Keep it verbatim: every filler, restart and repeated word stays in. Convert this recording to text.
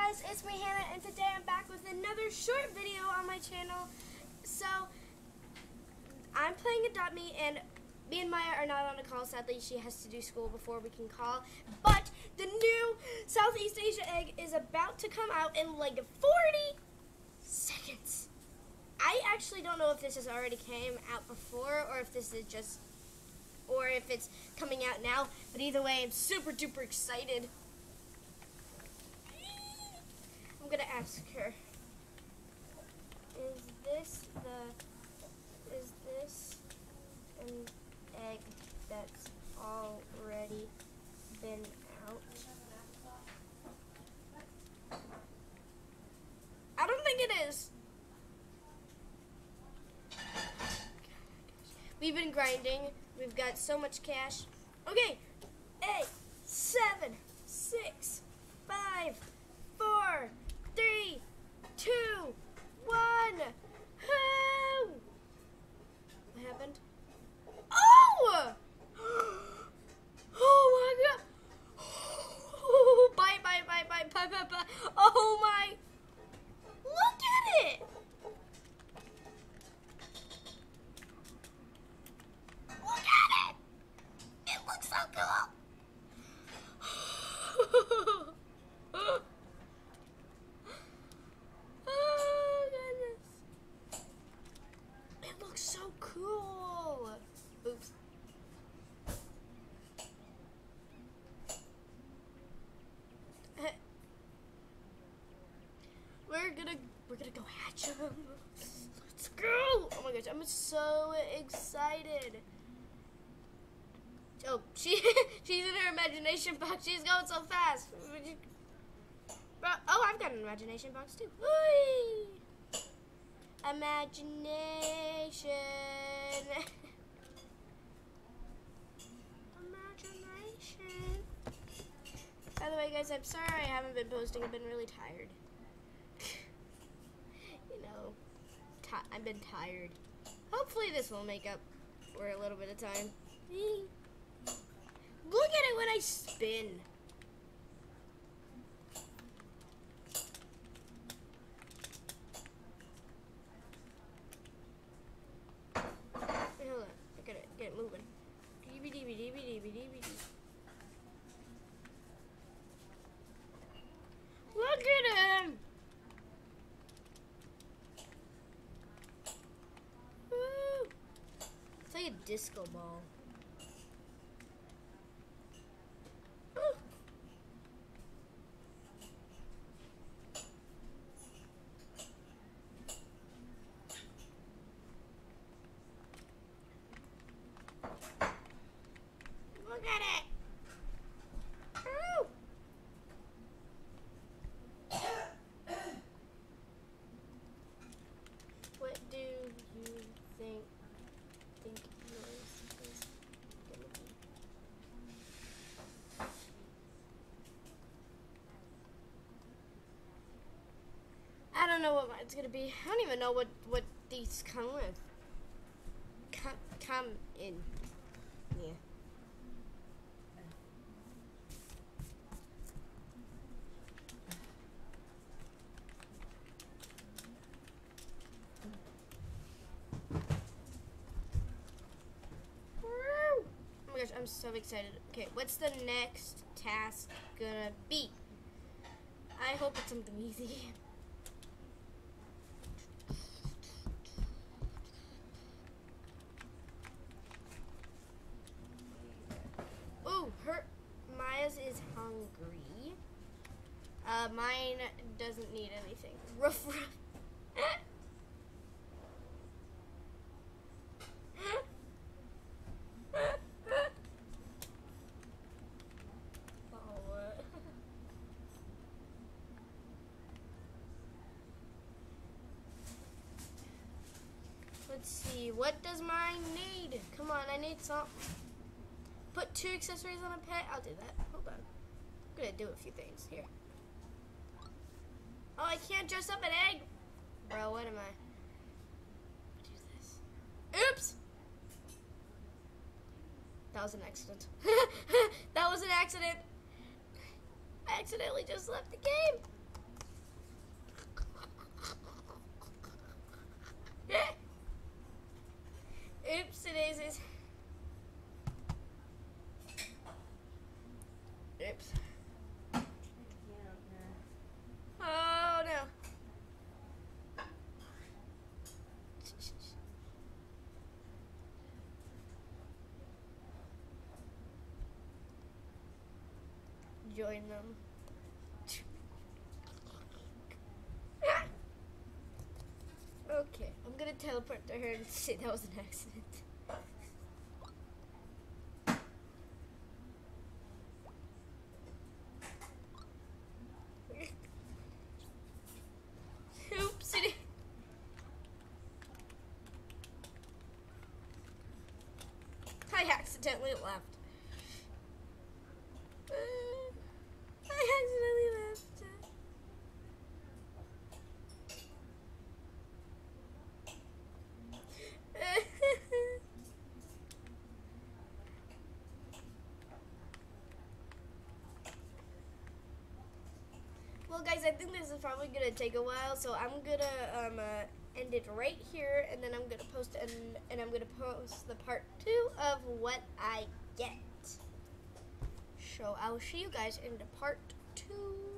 guys, it's me Hannah, and today I'm back with another short video on my channel. So, I'm playing Adopt Me, and me and Maya are not on a call. Sadly, she has to do school before we can call. But the new Southeast Asia egg is about to come out in like forty seconds. I actually don't know if this has already came out before, or if this is just, or if it's coming out now. But either way, I'm super duper excited. I'm gonna ask her, is this the, is this an egg that's already been out? I don't think it is. We've been grinding. We've got so much cash. Okay, eight, seven, six, five, four, three, two, one. Oh! What happened? Oh! Oh my god! Oh, bye, bye, bye, bye, bye, bye, bye. Oh my! Look at it! Look at it! It looks so cool! Oh goodness! It looks so cool! Oops. We're gonna we're gonna go hatch them. Let's go! Oh my gosh, I'm so excited. Oh, she she's in her imagination box. She's going so fast. Oh, I've got an imagination box too. Whee! Imagination. Imagination. By the way, guys, I'm sorry I haven't been posting. I've been really tired. You know, I've been tired. Hopefully this will make up for a little bit of time. Look at it when I spin. Wait, hold on. I gotta get it moving. D B D B D B D B D B D. Look at him! Woo! It's like a disco ball. Look at it! Woo! What do you think think yours is gonna be? I don't know what mine's gonna be. I don't even know what what these come with. Come come in. Yeah. Oh my gosh, I'm so excited. Okay, what's the next task gonna be? I hope it's something easy. Ooh, her Maya's is hungry. Uh, mine doesn't need anything. Ruff, ruff. Let's see, what does mine need? Come on, I need something. Put two accessories on a pet? I'll do that. Hold on. I'm gonna do a few things here. Oh, I can't dress up an egg! Bro, what am I? Do this. Oops! That was an accident. That was an accident. I accidentally just left the game. daisies. Oops. Oh no. Join them. Okay, I'm gonna teleport to her and say that was an accident. Oopsie. I accidentally left. Uh, I accidentally left. Well, guys, I think this is probably gonna take a while, so I'm gonna um, uh, end it right here, and then I'm gonna post an, and I'm gonna post the part two of what I get. So I'll see you guys in the part two.